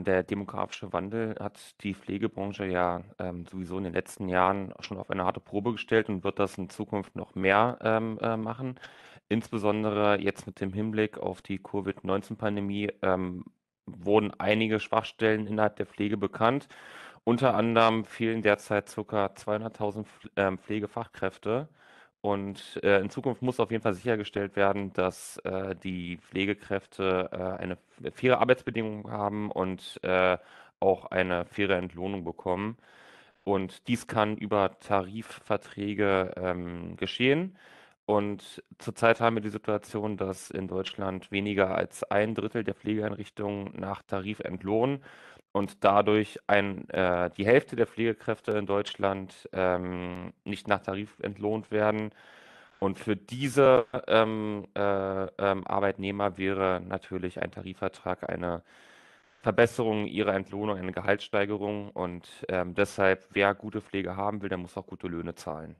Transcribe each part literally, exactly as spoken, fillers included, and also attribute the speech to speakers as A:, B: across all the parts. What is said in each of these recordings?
A: der demografische Wandel hat die Pflegebranche ja ähm, sowieso in den letzten Jahren schon auf eine harte Probe gestellt und wird das in Zukunft noch mehr ähm, äh, machen. Insbesondere jetzt mit dem Hinblick auf die Covid neunzehn-Pandemie ähm, wurden einige Schwachstellen innerhalb der Pflege bekannt. Unter anderem fehlen derzeit ca. zweihunderttausend Pfl- ähm, Pflegefachkräfte. Und äh, in Zukunft muss auf jeden Fall sichergestellt werden, dass äh, die Pflegekräfte äh, eine faire Arbeitsbedingung haben und äh, auch eine faire Entlohnung bekommen. Und dies kann über Tarifverträge ähm, geschehen. Und zurzeit haben wir die Situation, dass in Deutschland weniger als ein Drittel der Pflegeeinrichtungen nach Tarif entlohnen und dadurch ein, äh, die Hälfte der Pflegekräfte in Deutschland ähm, nicht nach Tarif entlohnt werden. Und für diese ähm, äh, ähm, Arbeitnehmer wäre natürlich ein Tarifvertrag eine Verbesserung ihrer Entlohnung, eine Gehaltssteigerung. Und ähm, deshalb, wer gute Pflege haben will, der muss auch gute Löhne zahlen.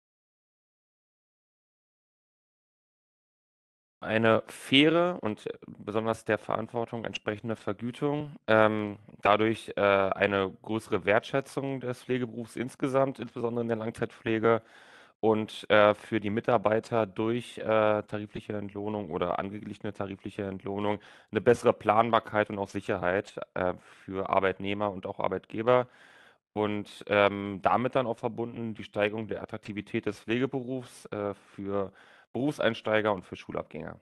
A: Eine faire und äh, besonders der Verantwortung entsprechende Vergütung, ähm, dadurch äh, eine größere Wertschätzung des Pflegeberufs insgesamt, insbesondere in der Langzeitpflege und äh, für die Mitarbeiter durch äh, tarifliche Entlohnung oder angeglichene tarifliche Entlohnung eine bessere Planbarkeit und auch Sicherheit äh, für Arbeitnehmer und auch Arbeitgeber. Und ähm, damit dann auch verbunden die Steigerung der Attraktivität des Pflegeberufs äh, für Berufseinsteiger und für Schulabgänger.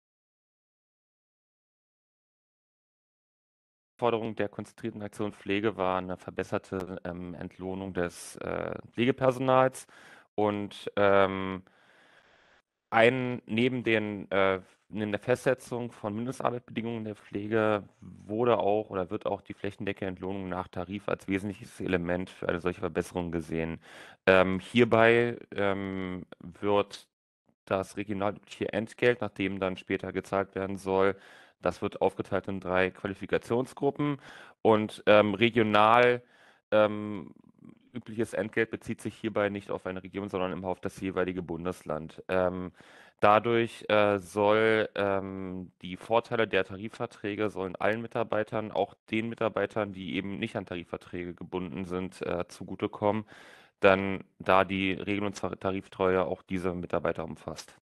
A: Forderung der konzentrierten Aktion Pflege war eine verbesserte ähm, Entlohnung des äh, Pflegepersonals und ähm, ein, neben den, äh, neben der Festsetzung von Mindestarbeitsbedingungen der Pflege wurde auch oder wird auch die flächendeckende Entlohnung nach Tarif als wesentliches Element für eine solche Verbesserung gesehen. Ähm, hierbei ähm, wird das regionalübliche Entgelt, nachdem dann später gezahlt werden soll, das wird aufgeteilt in drei Qualifikationsgruppen und ähm, regional ähm, übliches Entgelt bezieht sich hierbei nicht auf eine Region, sondern immer auf das jeweilige Bundesland. Ähm, dadurch äh, soll ähm, die Vorteile der Tarifverträge sollen allen Mitarbeitern, auch den Mitarbeitern, die eben nicht an Tarifverträge gebunden sind, äh, zugutekommen, dann da die Regel- und Tariftreue auch diese Mitarbeiter umfasst.